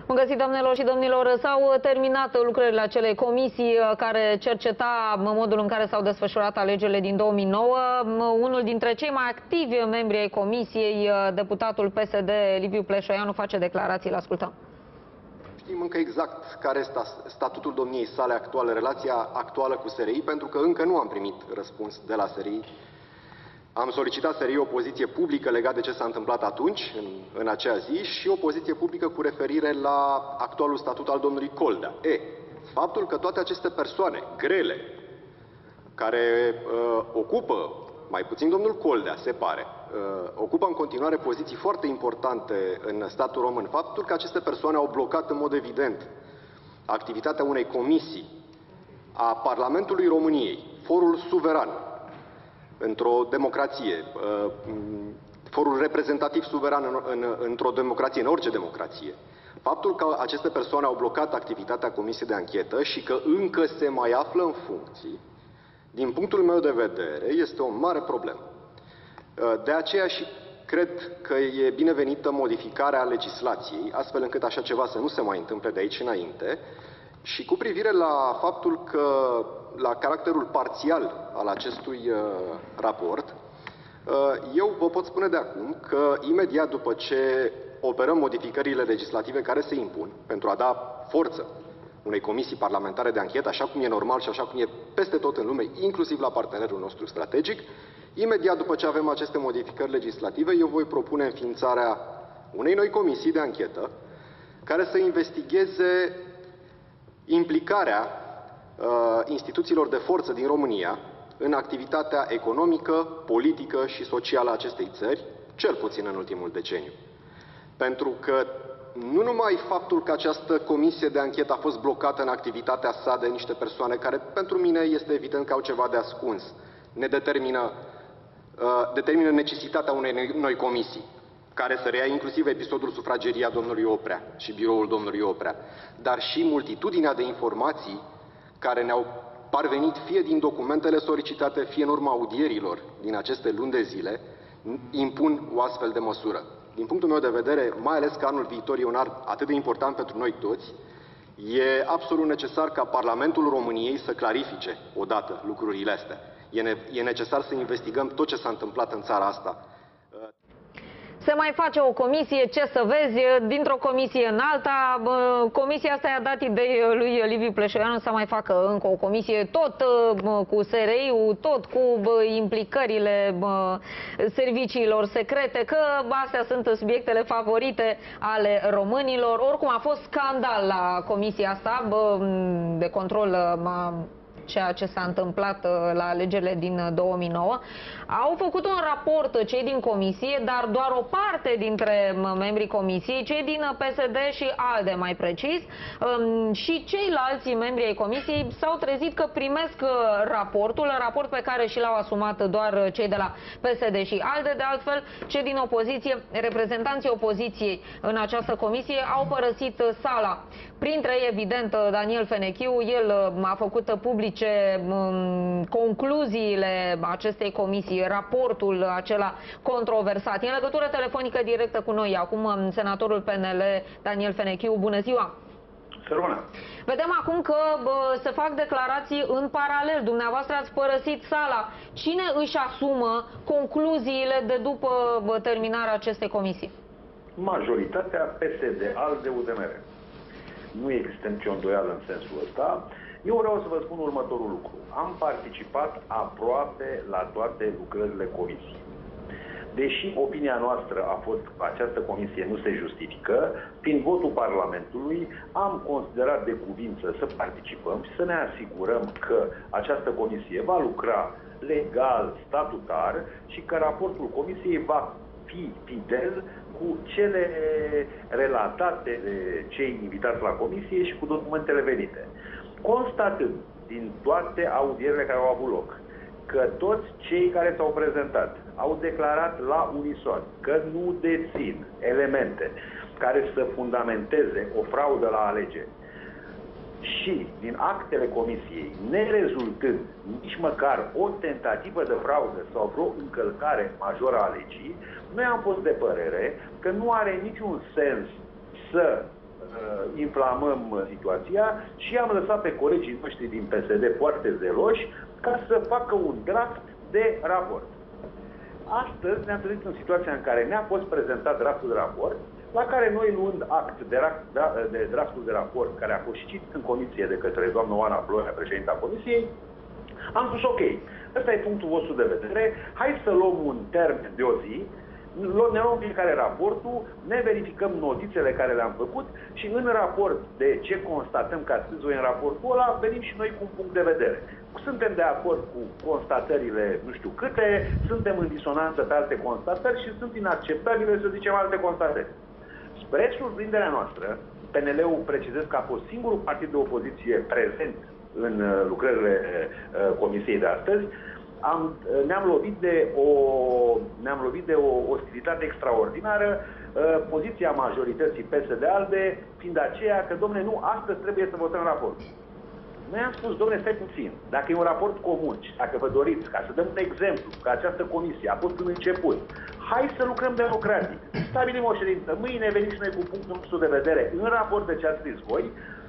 Bun găsit, doamnelor și domnilor. S-au terminat lucrările acelei comisii care cerceta modul în care s-au desfășurat alegerile din 2009. Unul dintre cei mai activi membri ai comisiei, deputatul PSD Liviu Pleșoianu, face declarații. Îl ascultăm. Știm încă exact care este statutul domniei sale actuală, relația actuală cu SRI, pentru că încă nu am primit răspuns de la SRI. Am solicitat SRI o poziție publică legată de ce s-a întâmplat atunci, în acea zi, și o poziție publică cu referire la actualul statut al domnului Coldea. Faptul că toate aceste persoane grele, care ocupă, mai puțin domnul Coldea, se pare, ocupă în continuare poziții foarte importante în statul român, faptul că aceste persoane au blocat în mod evident activitatea unei comisii a Parlamentului României, forul suveran, într-o democrație, forul reprezentativ suveran într-o democrație, în orice democrație. Faptul că aceste persoane au blocat activitatea comisiei de anchetă și că încă se mai află în funcții, din punctul meu de vedere, este o mare problemă. De aceea și cred că e binevenită modificarea legislației, astfel încât așa ceva să nu se mai întâmple de aici înainte. Și cu privire la faptul că, la caracterul parțial al acestui raport, eu vă pot spune de acum că imediat după ce operăm modificările legislative care se impun pentru a da forță unei comisii parlamentare de anchetă, așa cum e normal și așa cum e peste tot în lume, inclusiv la partenerul nostru strategic, imediat după ce avem aceste modificări legislative, eu voi propune înființarea unei noi comisii de anchetă care să investigheze implicarea instituțiilor de forță din România în activitatea economică, politică și socială a acestei țări, cel puțin în ultimul deceniu. Pentru că nu numai faptul că această comisie de anchetă a fost blocată în activitatea sa de niște persoane care, pentru mine, este evident că au ceva de ascuns, determină necesitatea unei noi comisii, care să reia inclusiv episodul sufrageria domnului Oprea și biroul domnului Oprea, dar și multitudinea de informații care ne-au parvenit fie din documentele solicitate, fie în urma audierilor din aceste luni de zile, impun o astfel de măsură. Din punctul meu de vedere, mai ales că anul viitor e un an atât de important pentru noi toți, e absolut necesar ca Parlamentul României să clarifice odată lucrurile astea. E necesar să investigăm tot ce s-a întâmplat în țara asta. Se mai face o comisie, ce să vezi, dintr-o comisie în alta. Comisia asta i-a dat idei lui Liviu Pleșoianu să mai facă încă o comisie, tot cu SRI-ul, tot cu implicările serviciilor secrete, că astea sunt subiectele favorite ale românilor. Oricum a fost scandal la comisia asta de control ceea ce s-a întâmplat la alegerile din 2009. Au făcut un raport cei din comisie, dar doar o parte dintre membrii comisiei, cei din PSD și ALDE mai precis, și ceilalți membri ai comisiei s-au trezit că primesc raport pe care și l-au asumat doar cei de la PSD și ALDE. De altfel, cei din opoziție, reprezentanții opoziției în această comisie, au părăsit sala. Printre ei, evident, Daniel Fenechiu. El a făcut publice concluziile acestei comisii, raportul acela controversat. E în legătură telefonică directă cu noi acum senatorul PNL Daniel Fenechiu. Bună ziua! Sărmână. Vedem acum că se fac declarații în paralel. Dumneavoastră ați părăsit sala. Cine își asumă concluziile de după terminarea acestei comisii? Majoritatea PSD, ALDE, UDMR. Nu există nicio îndoială în sensul ăsta. Eu vreau să vă spun următorul lucru. Am participat aproape la toate lucrările comisiei. Deși opinia noastră a fost că această comisie nu se justifică, prin votul Parlamentului am considerat de cuvință să participăm și să ne asigurăm că această comisie va lucra legal, statutar și că raportul comisiei va fi fidel cu cele relatate de cei invitați la comisie și cu documentele venite. Constatând din toate audierile care au avut loc că toți cei care s-au prezentat au declarat la unison că nu dețin elemente care să fundamenteze o fraudă la alegeri și din actele comisiei, nerezultând nici măcar o tentativă de fraudă sau vreo încălcare majoră a legii, noi am fost de părere că nu are niciun sens să inflamăm situația și am lăsat pe colegii noștri din PSD foarte zeloși ca să facă un draft de raport. Astăzi ne-am trezit în situația în care ne-a fost prezentat draftul de raport, la care noi, luând act de draftul de raport, care a fost citit în comisie de către doamna Oana Florea, președinta comisiei, am spus ok, ăsta e punctul vostru de vedere, hai să luăm un termen de o zi, ne luăm fiecare raportul, ne verificăm notițele care le-am făcut și în raport de ce constatăm că ați scris voi în raportul ăla, venim și noi cu un punct de vedere. Suntem de acord cu constatările nu știu câte, suntem în disonanță pe alte constatări și sunt inacceptabile, să zicem, alte constatări. Spre surprinderea noastră, PNL-ul, precizez că a fost singurul partid de opoziție prezent în lucrările comisiei de astăzi, ne-am lovit de o ostilitate extraordinară, poziția majorității PSD-ALDE fiind aceea că, dom'le, nu, astăzi trebuie să votăm raportul. Noi am spus, dom'le, stai puțin, dacă e un raport comun și dacă vă doriți, ca să dăm un exemplu, că această comisie a fost în început, hai să lucrăm democratic, stabilim o ședință, mâine venim și noi cu punctul nostru de vedere în raport de ce ați scris voi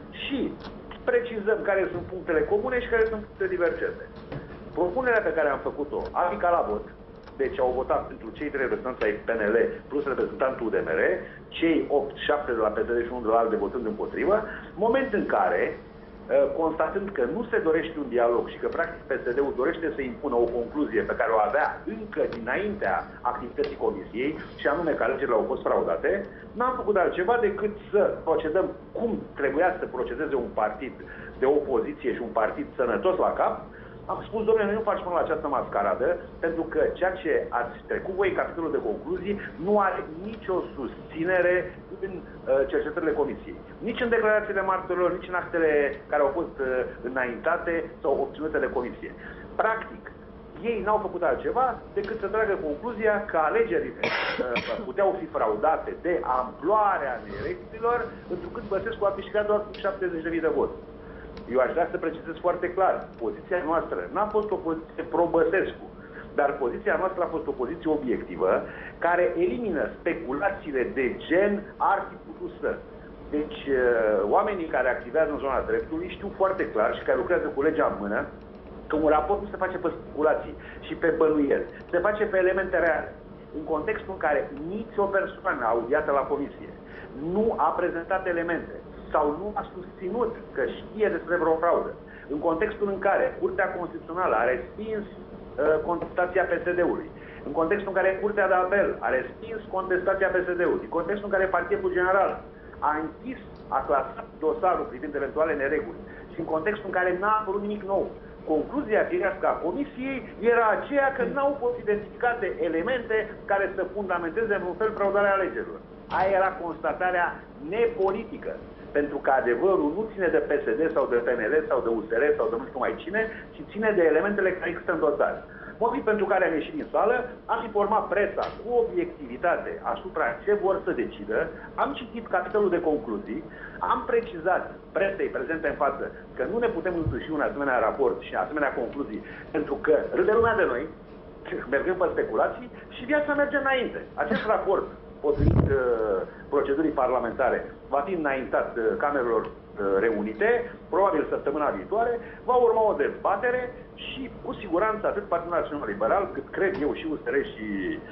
și precizăm care sunt punctele comune și care sunt punctele divergente. Propunerea pe care am făcut-o a picat la vot, deci au votat pentru cei 3 reprezentanți ai PNL plus reprezentantul UDMR, cei 8-7 de la PSD și 1 de la ALDE votând împotrivă, moment în care, constatând că nu se dorește un dialog și că practic PSD-ul dorește să impună o concluzie pe care o avea încă dinaintea activității comisiei, și anume că alegerile au fost fraudate, n-am făcut altceva decât să procedăm cum trebuia să procedeze un partid de opoziție și un partid sănătos la cap. Am spus, domnule, noi nu facem la această mascaradă, pentru că ceea ce ați trecut voi în capitolul de concluzii nu are nicio susținere în cercetările comisiei. Nici în declarațiile martorilor, nici în actele care au fost înaintate sau obținute de comisie. Practic, ei n-au făcut altceva decât să tragă concluzia că alegerile puteau fi fraudate de amploarea elecțiilor, întrucât Băsescu a câștigat doar cu 70.000 de voti. Eu aș vrea să precizez foarte clar, poziția noastră n-a fost o poziție pro-Băsescu, dar poziția noastră a fost o poziție obiectivă care elimină speculațiile de gen ar fi putut să. Deci, oamenii care activează în zona dreptului știu foarte clar și care lucrează cu legea în mână că un raport nu se face pe speculații și pe bănuieli, se face pe elemente reale. În contextul în care nici o persoană audiată la comisie nu a prezentat elemente sau nu a susținut că știe despre vreo fraudă, în contextul în care Curtea Constituțională a respins contestația PSD-ului, în contextul în care Curtea de Apel a respins contestația PSD-ului, în contextul în care Parchetul General a închis, a clasat dosarul privind eventuale nereguli și în contextul în care n-a apărut nimic nou. Concluzia firească a comisiei era aceea că n-au fost identificate elemente care să fundamenteze în un fel fraudarea alegerilor. Aia era constatarea nepolitică. Pentru că adevărul nu ține de PSD sau de PNL sau de USR sau de nu știu mai cine, ci ține de elementele care există în dosar. Motiv pentru care am ieșit din sală, am informat presa cu obiectivitate asupra ce vor să decidă, am citit capitolul de concluzii, am precizat presei prezente în față că nu ne putem însuși un asemenea raport și asemenea concluzii, pentru că râde lumea de noi, mergând pe speculații și viața merge înainte. Acest raport, potrivit procedurii parlamentare, va fi înaintat Camerelor Reunite, probabil săptămâna viitoare, va urma o dezbatere și cu siguranță atât Partidul Național Liberal, cât cred eu și USR și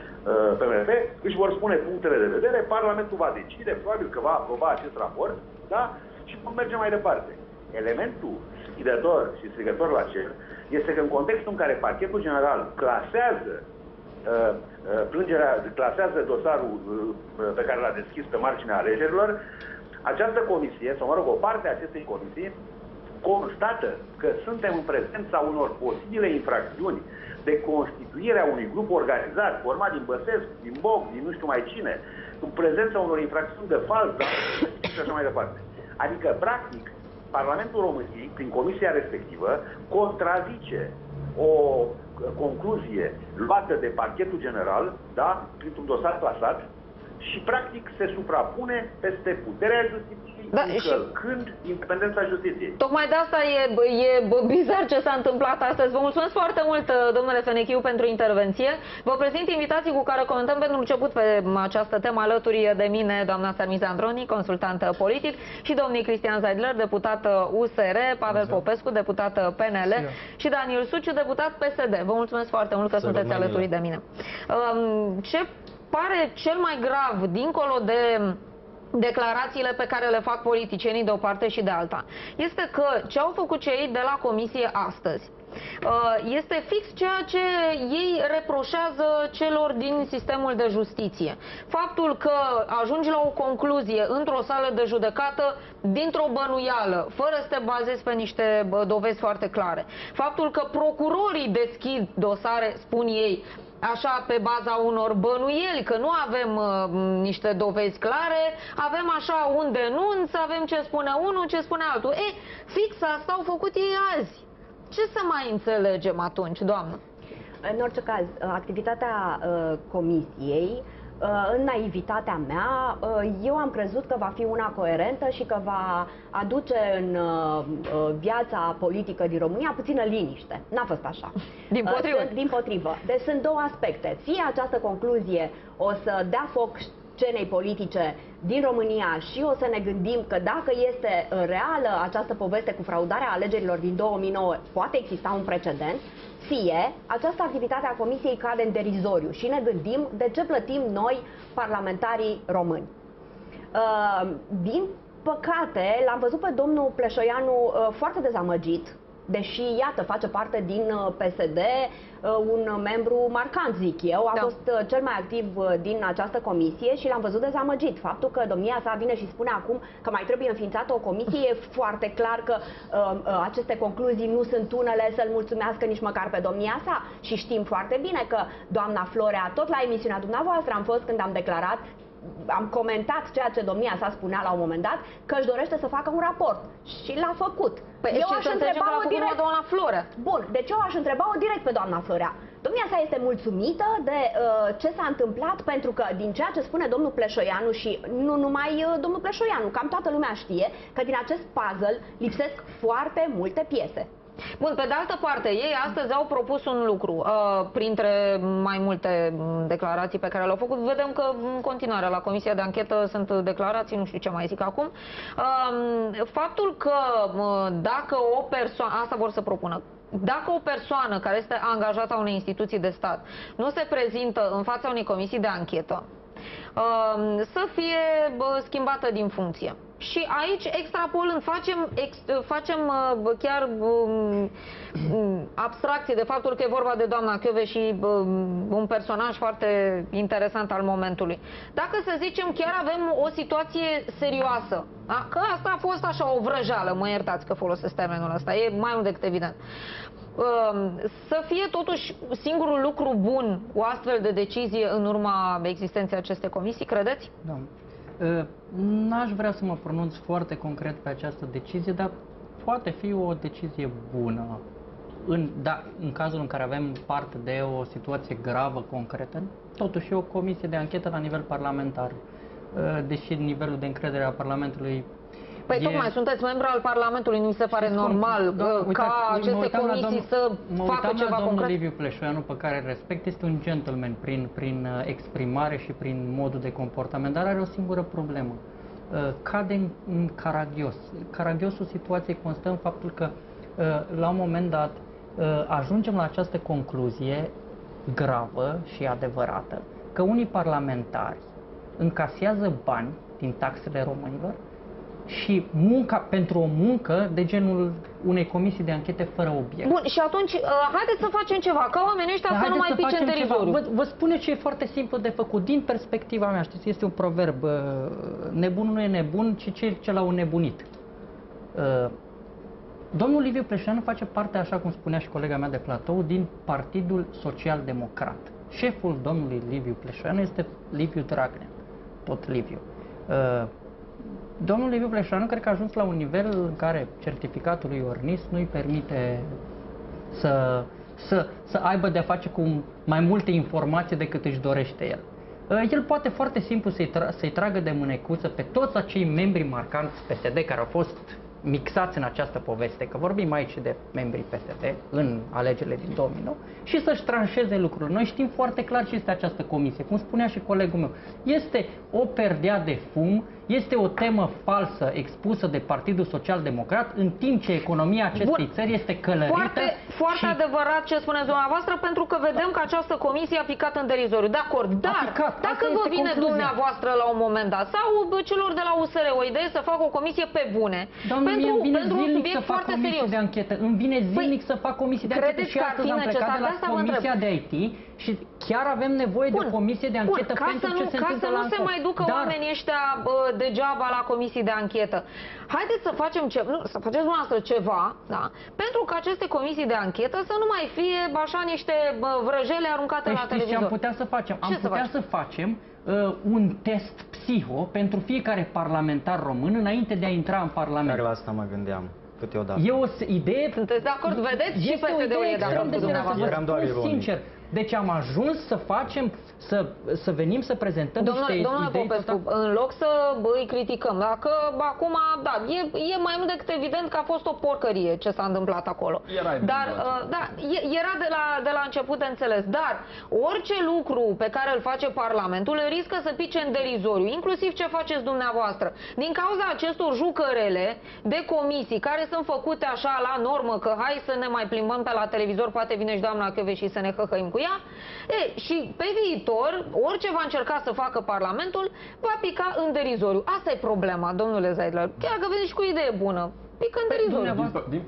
PMP, își vor spune punctele de vedere, Parlamentul va decide, probabil că va aproba acest raport, da? Și vom merge mai departe. Elementul sfidător și strigător la cer este că în contextul în care Parchetul General clasează dosarul pe care l-a deschis pe marginea alegerilor, această comisie, sau mă rog, o parte a acestei comisii, constată că suntem în prezența unor posibile infracțiuni de constituire a unui grup organizat, format din Băsescu, din Boc, din nu știu mai cine, în prezența unor infracțiuni de fals, și așa mai departe. Adică, practic, Parlamentul României, prin comisia respectivă, contrazice o concluzie luată de Parchetul General, da, printr-un dosar clasat, și practic se suprapune peste puterea justiției, încălcând independența justiției. Tocmai de asta e bizar ce s-a întâmplat astăzi. Vă mulțumesc foarte mult, domnule Fenechiu, pentru intervenție. Vă prezint invitații cu care comentăm pentru început pe această temă. Alături de mine, doamna Sarmiza Androni, consultant politic, și domnul Cristian Zaidler, deputat USR, Pavel Popescu, deputat PNL, și Daniel Suciu, deputat PSD. Vă mulțumesc foarte mult că sunteți alături de mine. Ce pare cel mai grav, dincolo de declarațiile pe care le fac politicienii de o parte și de alta, este că ce au făcut cei de la comisie astăzi este fix ceea ce ei reproșează celor din sistemul de justiție. Faptul că ajungi la o concluzie într-o sală de judecată dintr-o bănuială, fără să te bazezi pe niște dovezi foarte clare. Faptul că procurorii deschid dosare, spun ei, așa pe baza unor bănuieli, că nu avem niște dovezi clare, avem așa un denunț, avem ce spune unul, ce spune altul. Fix asta au făcut ei azi. Ce să mai înțelegem atunci, doamnă? În orice caz, activitatea comisiei, în naivitatea mea, eu am crezut că va fi una coerentă și că va aduce în viața politică din România puțină liniște. N-a fost așa. Dimpotrivă. Deci sunt două aspecte. Fie această concluzie o să dea foc scenei politice din România și o să ne gândim că dacă este reală această poveste cu fraudarea alegerilor din 2009, poate exista un precedent, fie această activitate a Comisiei cade în derizoriu și ne gândim de ce plătim noi, parlamentarii români. Din păcate, l-am văzut pe domnul Pleșoianu foarte dezamăgit, deși, iată, face parte din PSD, un membru marcant, zic eu, a fost cel mai activ din această comisie și l-am văzut dezamăgit. Faptul că domnia sa vine și spune acum că mai trebuie înființată o comisie, e foarte clar că aceste concluzii nu sunt unele să-l mulțumească nici măcar pe domnia sa. Și știm foarte bine că doamna Florea, tot la emisiunea dumneavoastră am fost când am declarat, am comentat ceea ce domnia sa spunea la un moment dat, că își dorește să facă un raport. Și l-a făcut. Eu aș întreba-o direct. Doamna Florea. Bun, deci eu aș întreba-o direct pe doamna Florea. Domnia sa este mulțumită de ce s-a întâmplat, pentru că din ceea ce spune domnul Pleșoianu, și nu numai domnul Pleșoianu, cam toată lumea știe că din acest puzzle lipsesc foarte multe piese. Bun, pe de altă parte, ei astăzi au propus un lucru. Printre mai multe declarații pe care le-au făcut, vedem că în continuare la Comisia de Anchetă sunt declarații, nu știu ce mai zic acum. Faptul că dacă o persoană, asta vor să propună, dacă o persoană care este angajată a unei instituții de stat nu se prezintă în fața unei comisii de anchetă, să fie schimbată din funcție. Și aici, extrapolând, facem chiar abstracție de faptul că e vorba de doamna Chiove și un personaj foarte interesant al momentului. Dacă, să zicem, chiar avem o situație serioasă, da? Că asta a fost așa o vrăjeală, mă iertați că folosesc termenul ăsta, e mai mult decât evident. Să fie totuși singurul lucru bun o astfel de decizie în urma existenței acestei comisii, credeți? Da. N-aș vrea să mă pronunț foarte concret pe această decizie, dar poate fi o decizie bună în cazul în care avem parte de o situație gravă, concretă. Totuși e o comisie de anchetă la nivel parlamentar, deși nivelul de încredere a Parlamentului... Păi tocmai, sunteți membru al Parlamentului, nu mi se pare normal ca aceste comisii să facă ceva concret? Domnul Liviu Pleșoianu, pe care îl respect, este un gentleman prin exprimare și prin modul de comportament, dar are o singură problemă. Cade în caragios. Caragiosul situației constă în faptul că, la un moment dat, ajungem la această concluzie gravă și adevărată, că unii parlamentari încasează bani din taxele românilor și pentru o muncă de genul unei comisii de anchete fără obiect. Bun, și atunci haideți să facem ceva, ca oamenii ăștia să nu mai pice în derizoriu. Vă spune ce e foarte simplu de făcut, din perspectiva mea, știți, este un proverb, nebunul nu e nebun, ci cel ce l-au nebunit. Domnul Liviu Pleșoianu face parte, așa cum spunea și colega mea de platou, din Partidul Social Democrat. Șeful domnului Liviu Pleșoianu este Liviu Dragnea, tot Liviu. Domnul Liviu Pleșoianu cred că a ajuns la un nivel în care certificatul lui Ornis nu-i permite să aibă de-a face cu mai multe informații decât își dorește el. el poate foarte simplu să-i tragă de mânecuță pe toți acei membri marcanți PSD care au fost mixați în această poveste, că vorbim aici de membrii PSD în alegerile din 2009, și să-și tranșeze lucrurile. Noi știm foarte clar ce este această comisie. Cum spunea și colegul meu, este o perdea de fum, este o temă falsă expusă de Partidul Social Democrat, în timp ce economia acestei țări este călărită. Foarte adevărat ce spuneți dumneavoastră, pentru că vedem că această comisie a picat în derizoriu. De acord, dar dacă vă vine dumneavoastră la un moment dat, sau celor de la USR o idee să facă o comisie pe bune, pentru un subiect foarte serios. De anchetă. Îmi vine zilnic să fac comisie de anchetă și astăzi am plecat de la comisia de IT și chiar avem nevoie de o comisie de anchetă pentru ce se întâmplă la Ca să nu se mai ducă oamenii ăștia degeaba la comisii de anchetă. Haideți să facem să faceți dumneavoastră ceva, da? Pentru că aceste comisii de anchetă să nu mai fie așa niște vrăjele aruncate la televizor. Ce am putea să facem? Am putea să facem un test psiho pentru fiecare parlamentar român înainte de a intra în Parlament. Chiar la asta mă gândeam câteodată. E o idee... Sunteți de acord? Vedeți? Și PSD-ul e de acord cu dumneavoastră. Eram doar ironic. Sincer. Deci am ajuns să facem, să venim să prezentăm niște idei. Domnule Popescu, în loc să îi criticăm, dacă acum, da, e mai mult decât evident că a fost o porcărie ce s-a întâmplat acolo. Era de la început de înțeles, dar orice lucru pe care îl face Parlamentul riscă să pice în derizoriu, inclusiv ce faceți dumneavoastră. Din cauza acestor jucărele de comisii care sunt făcute așa la normă, că hai să ne mai plimbăm pe la televizor, poate vine și doamna Chiove și să ne hăhăim cu ea. Și pe viitor, orice va încerca să facă Parlamentul, va pica în derizoriu. Asta e problema, domnule Zeidler. Chiar că veniți cu o idee bună. Pică în derizoriu. Din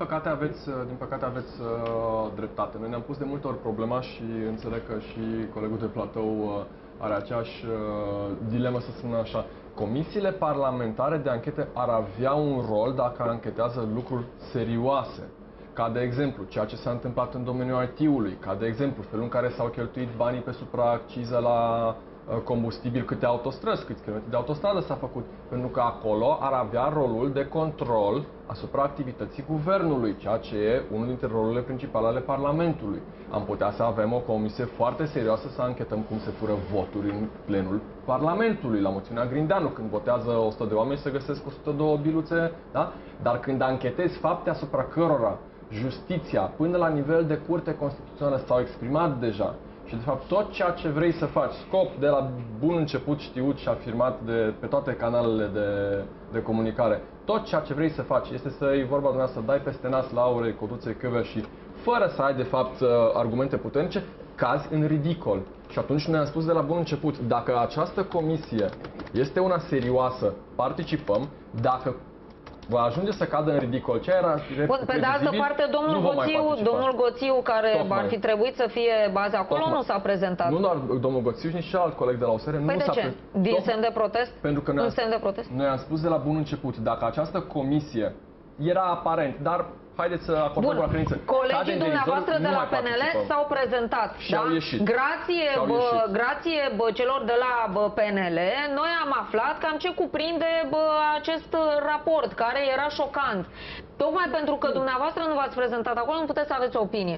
păcate aveți dreptate. Noi ne-am pus de multe ori problema și înțeleg că și colegul de platou are aceeași dilemă, să spun așa. Comisiile parlamentare de anchete ar avea un rol dacă anchetează lucruri serioase. Ca de exemplu, ceea ce s-a întâmplat în domeniul IT-ului, ca de exemplu, felul în care s-au cheltuit banii pe supraacciza la combustibil, câte autostrăzi, câți kilometri de autostradă s-a făcut, pentru că acolo ar avea rolul de control asupra activității guvernului, ceea ce e unul dintre rolurile principale ale Parlamentului. Am putea să avem o comisie foarte serioasă să anchetăm cum se fură voturi în plenul Parlamentului, la moțiunea Grindeanu, când votează 100 de oameni se găsesc 102 biluțe, da? Dar când anchetezi fapte asupra cărora justiția, până la nivel de curte constituțională, s-au exprimat deja și, de fapt, tot ceea ce vrei să faci, scop de la bun început știut și afirmat pe toate canalele de comunicare, tot ceea ce vrei să faci este să-i vorba dumneavoastră, dai peste nas la Aurei, Codruței, Chiove și fără să ai, de fapt, argumente puternice, cazi în ridicol. Și atunci noi am spus de la bun început, dacă această comisie este una serioasă, participăm, dacă va ajunge să cadă în ridicol. Ce era pe de altă parte, domnul Goțiu, care ar fi trebuit să fie bază acolo, nu s-a prezentat. Nu doar domnul Goțiu, nici celălalt coleg de la USR nu s-a prezentat. Din semn de protest? Pentru că noi am spus de la bun început, dacă această comisie era aparent, dar haideți să acordăm o credință. Colegii dumneavoastră de la PNL s-au prezentat. Și au ieșit. Grație celor de la PNL, noi am aflat cam ce cuprinde acest raport, care era șocant. Tocmai pentru că dumneavoastră nu v-ați prezentat acolo, nu puteți să aveți o opinie.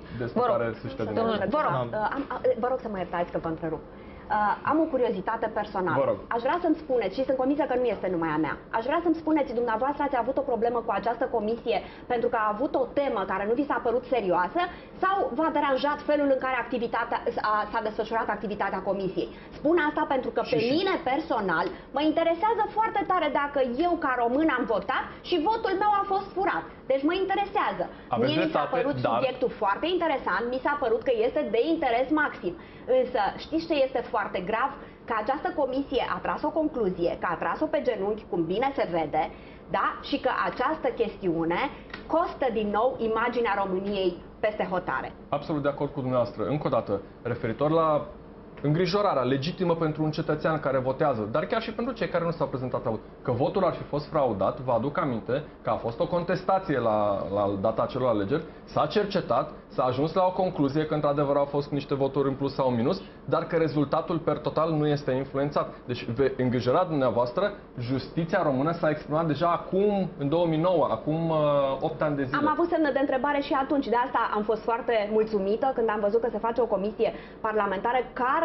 Vă rog să mă iertați că vă întrerup. Am o curiozitate personală. Aș vrea să-mi spuneți, și sunt convinsă că nu este numai a mea, aș vrea să-mi spuneți, dumneavoastră ați avut o problemă cu această comisie pentru că a avut o temă care nu vi s-a părut serioasă sau v-a deranjat felul în care s-a desfășurat activitatea comisiei? Spun asta pentru că pe mine personal mă interesează foarte tare dacă eu ca român am votat și votul meu a fost furat. Deci mă interesează. Mie mi s-a părut subiectul foarte interesant, mi s-a părut că este de interes maxim. Însă știți ce este foarte grav? Că această comisie a tras o concluzie, că a tras-o pe genunchi, cum bine se vede, da? Și că această chestiune costă din nou imaginea României peste hotare. Absolut de acord cu dumneavoastră. Încă o dată, referitor la îngrijorarea legitimă pentru un cetățean care votează, dar chiar și pentru cei care nu s-au prezentat la vot, că votul ar fi fost fraudat, vă aduc aminte că a fost o contestație la data acelor alegeri, s-a cercetat, s-a ajuns la o concluzie că într-adevăr au fost niște voturi în plus sau în minus, dar că rezultatul per total nu este influențat. Deci, îngrijorat dumneavoastră, justiția română s-a exprimat deja acum, în 2009, acum 8 ani de zile. Am avut semnă de întrebare și atunci, de asta am fost foarte mulțumită când am văzut că se face o comisie parlamentară care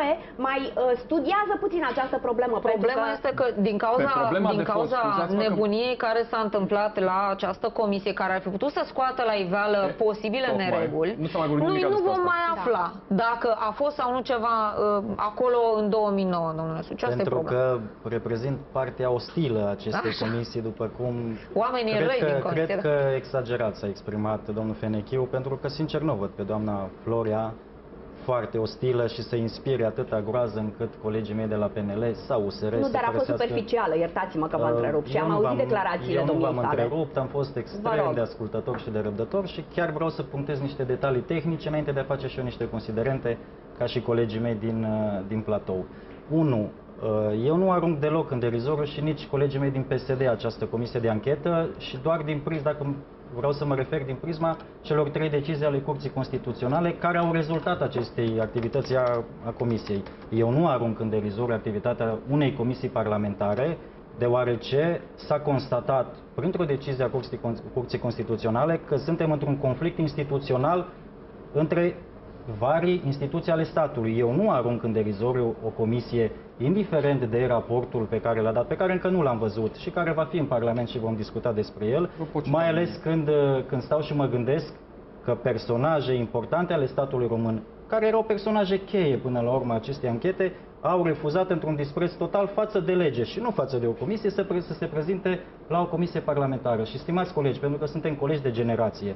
viitoare mai studiază puțin această problemă. Problema este că din cauza scuzați-mă că- nebuniei care s-a întâmplat la această comisie, care ar fi putut să scoată la iveală posibile tocmai. nereguli, Nu s-a mai vorbit nimic nu despre vom asta. mai afla dacă a fost sau nu ceva acolo în 2009, domnule Suciu. Asta e Pentru problema. că reprezint partea ostilă a acestei Așa. comisii, după cum Oamenii răi din comisie, cred da. că exagerat s-a exprimat domnul Fenechiu, pentru că sincer nu văd pe doamna Florea foarte ostilă și să inspire atâta groază încât colegii mei de la PNL sau USR Nu, să dar a fost părăsească. superficială, iertați-mă că vă întrerup și am auzit declarațiile Eu nu domniei v-am sale. întrerupt, am fost Vă extrem rog. de ascultător și de răbdător și chiar vreau să punctez niște detalii tehnice înainte de a face și eu niște considerente ca și colegii mei din platou. 1. Eu nu arunc deloc în derizoriu și nici colegii mei din PSD această comisie de anchetă și doar din prisma, dacă vreau să mă refer din prisma celor 3 decizii ale Curții Constituționale care au rezultat acestei activități a comisiei. Eu nu arunc în derizoriu activitatea unei comisii parlamentare, deoarece s-a constatat printr-o decizie a Curții Constituționale că suntem într-un conflict instituțional între vari instituții ale statului. Eu nu arunc în derizoriu o comisie, indiferent de raportul pe care l-a dat, pe care încă nu l-am văzut și care va fi în Parlament și vom discuta despre el, mai ales când stau și mă gândesc că personaje importante ale statului român, care erau personaje cheie până la urmă acestei anchete, au refuzat într-un dispreț total față de lege și nu față de o comisie să se prezinte la o comisie parlamentară. Și stimați colegi, pentru că suntem colegi de generație,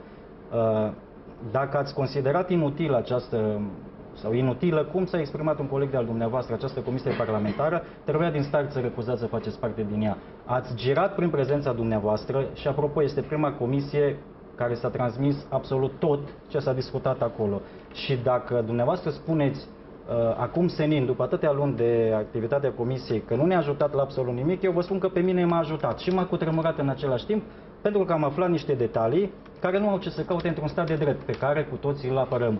dacă ați considerat inutilă această, sau inutilă, cum s-a exprimat un coleg de-al dumneavoastră, această comisie parlamentară, trebuia din start să refuzați să faceți parte din ea. Ați girat prin prezența dumneavoastră și, apropo, este prima comisie care s-a transmis absolut tot ce s-a discutat acolo. Și dacă dumneavoastră spuneți, acum senin, după atâtea luni de activitatea comisiei, că nu ne-a ajutat la absolut nimic, eu vă spun că pe mine m-a ajutat și m-a cutremurat în același timp, pentru că am aflat niște detalii care nu au ce să caute într-un stat de drept, pe care cu toții îl apărăm.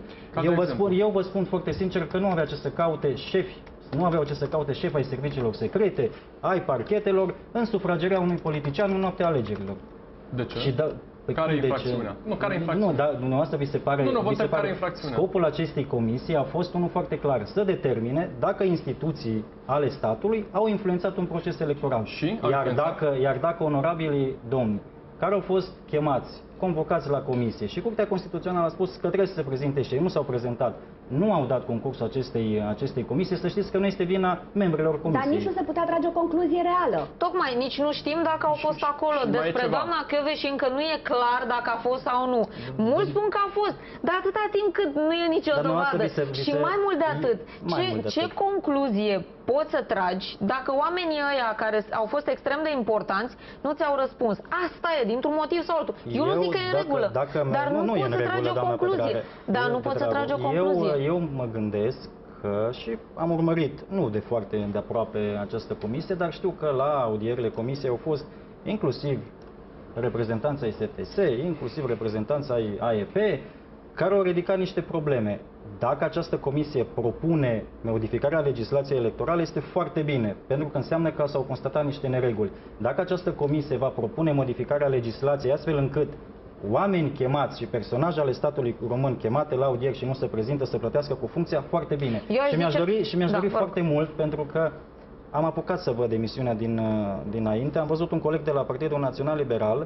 Eu vă spun foarte sincer că nu avea ce să caute șefi, nu aveau ce să caute șefi ai serviciilor secrete, ai parchetelor, în sufrageria unui politician în noaptea alegerilor. De ce? Și care e infracțiunea? Nu, care e infracțiunea? Nu, dar dumneavoastră vi se pare... Nu, vi se pare care e infracțiunea? Scopul acestei comisii a fost unul foarte clar, să determine dacă instituții ale statului au influențat un proces electoral. Și? Iar dacă onorabilii domni care au fost chemați, convocați la comisie și Curtea Constituțională a spus că trebuie să se prezinte și ei nu s-au prezentat, nu au dat concursul acestei comisii, să știți că nu este vina membrilor comisiei. Dar nici nu se putea trage o concluzie reală. Tocmai, nici nu știm dacă au fost acolo. și mai e Despre ceva. doamna Kövesi încă nu e clar dacă a fost sau nu. Mulți spun că a fost, dar atâta timp cât nu e nicio Dar dovadă. Și mai mult de atât, ce concluzie poți să tragi dacă oamenii ăia care au fost extrem de importanți nu ți-au răspuns? Asta e, dintr-un motiv sau altul. Eu nu zic că e în regulă, dar nu poți să tragi o concluzie. Dar nu poți să tragi o concluzie. Eu mă gândesc că, și am urmărit, nu de foarte îndeaproape această comisie, dar știu că la audierile comisiei au fost inclusiv reprezentanța ai STS, inclusiv reprezentanța ai AEP, care au ridicat niște probleme. Dacă această comisie propune modificarea legislației electorale, este foarte bine, pentru că înseamnă că s-au constatat niște nereguli. Dacă această comisie va propune modificarea legislației astfel încât oameni chemați și personaje ale statului român chemate la audieri și nu se prezintă să plătească cu funcția, foarte bine. Și mi-aș dori foarte mult, pentru că am apucat să văd emisiunea dinainte, am văzut un coleg de la Partidul Național Liberal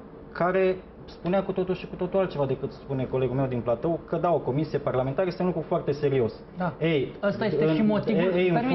care spunea cu totul și cu totul altceva decât spune colegul meu din platou, că da, o comisie parlamentară este un lucru foarte serios. Da. Ăsta este și motivul.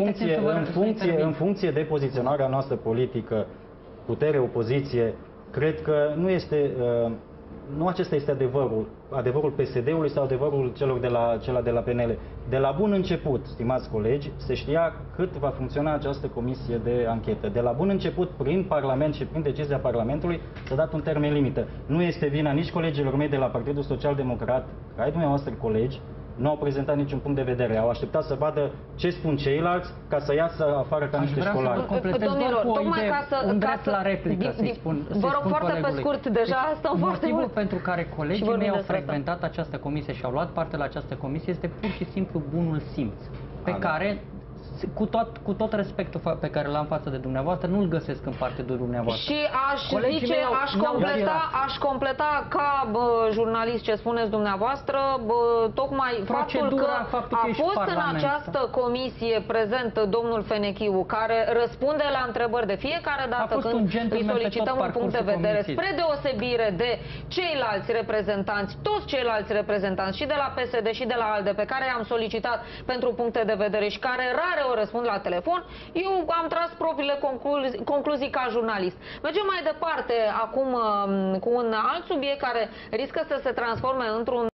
În funcție de poziționarea noastră politică, putere, opoziție, cred că nu este... Nu acesta este adevărul PSD-ului sau adevărul celor de la PNL. De la bun început, stimați colegi, se știa cât va funcționa această comisie de anchetă. De la bun început, prin Parlament și prin decizia Parlamentului, s-a dat un termen limită. Nu este vina nici colegilor mei de la Partidul Social Democrat, ai dumneavoastră colegi, nu au prezentat niciun punct de vedere. Au așteptat să vadă ce spun ceilalți ca să iasă afară ca niște școlari. Domnilor, tocmai un drept la replică, să-i spun. Vă rog foarte pe scurt, deja stăm foarte mult. Motivul pentru care colegii mei au frecventat această comisie și au luat parte la această comisie este pur și simplu bunul simț, pe care cu tot respectul pe care l-am față de dumneavoastră, nu-l găsesc în partidul dumneavoastră. Și aș Colegii zice, mei aș completa ca jurnalist ce spuneți dumneavoastră, tocmai faptul că a fost în această comisie prezent domnul Fenechiu, care răspunde la întrebări de fiecare dată când îi solicităm un punct de vedere, spre deosebire de ceilalți reprezentanți, toți ceilalți reprezentanți și de la PSD și de la ALDE, pe care i-am solicitat pentru puncte de vedere și care rare o răspund la telefon, eu am tras propriile concluzii ca jurnalist. Mergem mai departe acum cu un alt subiect care riscă să se transforme într-un